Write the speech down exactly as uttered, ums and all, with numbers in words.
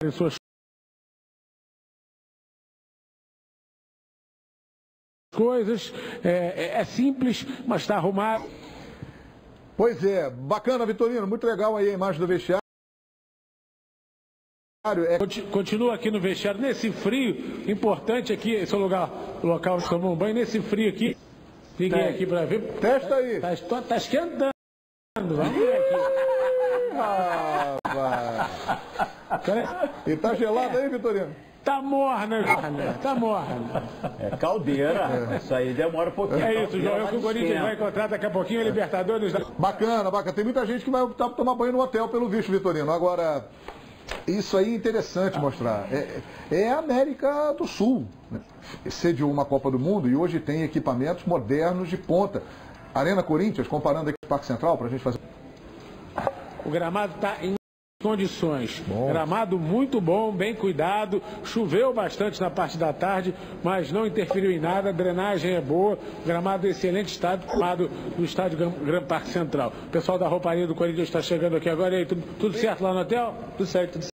suas coisas, é, é simples, mas está arrumado. Pois é, bacana, Vitorino, muito legal aí a imagem do vestiário. É... Continua aqui no vestiário, nesse frio, importante aqui, esse é o lugar, o local de tomar um banho, nesse frio aqui, liguei é. aqui para ver. Testa aí. Tá, tá, tá esquentando, vamos ver aqui. Ah, e tá gelado aí, Vitorino? Tá morna, tá morna. É caldeira, é. Isso aí demora um pouquinho. É isso, João, que o Corinthians vai encontrar daqui a pouquinho a Libertadores. Bacana, bacana. Tem muita gente que vai optar por tomar banho no hotel, pelo visto, Vitorino. Agora, isso aí é interessante mostrar. É, é a América do Sul. Né? Sediou uma Copa do Mundo e hoje tem equipamentos modernos de ponta. Arena Corinthians, comparando aqui com o Parque Central, para a gente fazer... O gramado está em condições. Bom. Gramado muito bom, bem cuidado. Choveu bastante na parte da tarde, mas não interferiu em nada. A drenagem é boa. Gramado em excelente estado, gramado do estádio Gran Parque Central. O pessoal da rouparia do Corinthians está chegando aqui agora. E aí, tudo, tudo certo lá no hotel? Tudo certo, tudo certo.